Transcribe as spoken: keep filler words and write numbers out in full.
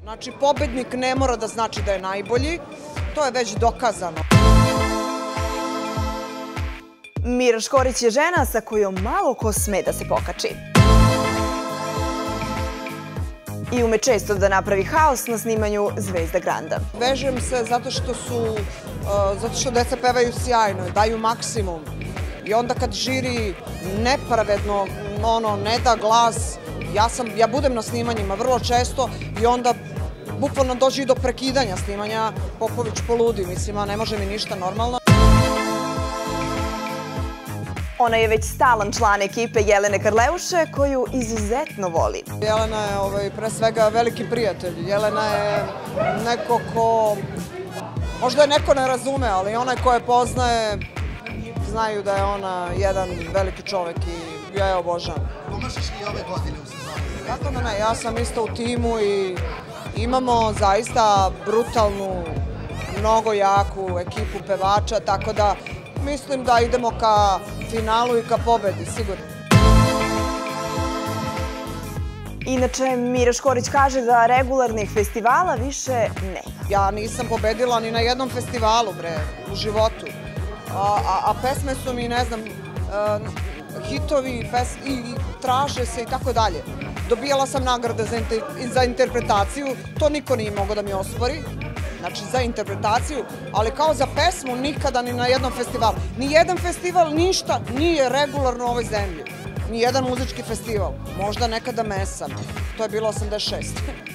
Znači, pobednik ne mora da znači da je najbolji, to je već dokazano. Mira Škorić je žena sa kojom malo ko sme da se pokači. I ume često da napravi haos na snimanju Zvezda Granda. Vežem se zato što su, zato što deca pevaju sjajno, daju maksimum. I onda kad žiri nepravedno, ono, ne da glas, ja sam, ja budem na snimanjima vrlo često i onda bukvalno dođe i do prekidanja snimanja, Popović poludi, mislim, a ne može mi ništa normalno. Ona je već stalan član ekipe Jelene Karleuše, koju izuzetno voli. Jelena je ovaj, pre svega veliki prijatelj. Jelena je neko ko, možda je neko ne razume, ali onaj ko je poznaje, znaju da je ona jedan veliki čovek i ja je obožavam. Pomažeš li ove godine u sezoni? Kako da ne, ja sam isto u timu i imamo zaista brutalnu, mnogo jaku ekipu pevača, tako da mislim da idemo ka finalu i ka pobedi, sigurno. Inače, Mira Škorić kaže da regularnih festivala više nema. Ja nisam pobedila ni na jednom festivalu, bre, u životu. A, a, a pesme su mi, ne znam, uh, hitovi pes, i, i traže se i tako dalje. Dobijala sam nagrade za, inter, za interpretaciju, to niko nije mogao da mi ospori. Znači, za interpretaciju, ali kao za pesmu nikada ni na jednom festivalu. Nijedan festival, ništa nije regularno u ovoj zemlji. Nijedan muzički festival. Možda nekada Mesam. To je bilo osamdeset šest